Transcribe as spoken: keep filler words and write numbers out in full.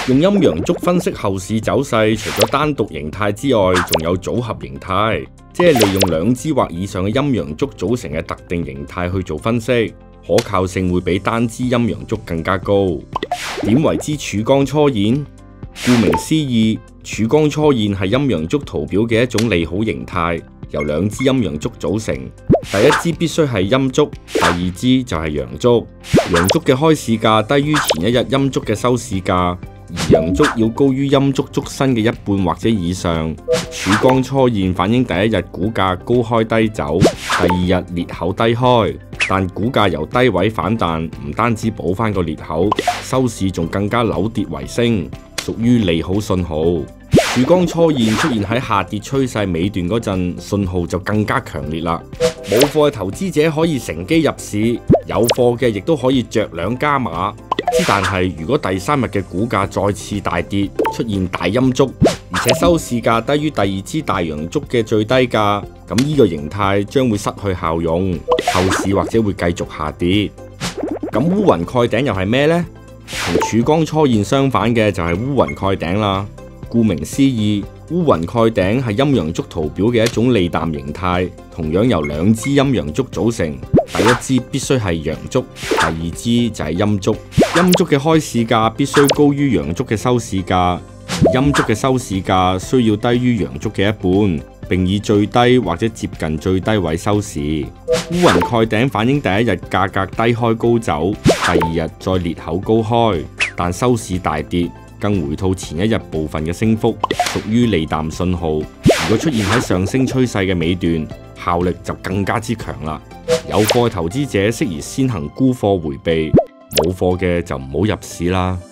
用陰陽燭分析後市走勢，除咗單獨形態之外，仲有組合形態，即係利用兩支或以上嘅陰陽燭組成嘅特定形態去做分析，可靠性會比單支陰陽燭更加高。點為之曙光初現？顧名思義，曙光初現係陰陽燭圖表嘅一種利好形態，由兩支陰陽燭組成。第一支必須係陰燭，第二支就係陽燭。陽燭嘅開市價低於前一日陰燭嘅收市價，而陽燭要高於陰燭燭身嘅一半或者以上。曙光初現反映第一日股價高開低走，第二日裂口低開，但股價由低位反彈，唔單止補翻個裂口，收市仲更加扭跌為升，屬於利好信號。曙光初現出現喺下跌趨勢尾段嗰陣，信號就更加強烈啦。冇貨嘅投資者可以乘機入市，有貨嘅亦都可以着兩加碼。之但係如果第三日嘅股價再次大跌，出現大陰燭，而且收市價低於第二支大陽燭嘅最低價，咁呢個形態將會失去效用，後市或者會繼續下跌。咁烏雲蓋頂又係咩呢？同曙光初現相反嘅就係烏雲蓋頂啦。顧名思義，烏雲蓋頂係陰陽燭圖表嘅一種利淡形態，同樣由兩支陰陽燭組成。第一支必須係陽燭，第二支就係陰燭。陰燭嘅開市價必須高於陽燭嘅收市價，而陰燭嘅收市價需要低於陽燭嘅一半，並以最低或者接近最低位收市。烏雲蓋頂反映第一日價格低開高走，第二日再裂口高開，但收市大跌，更回吐前一日部分嘅升幅，屬於利淡信號。如果出現喺上升趨勢嘅尾段，效力就更加之強啦。有貨嘅投資者適宜先行沽貨迴避，冇貨嘅就唔好入市啦。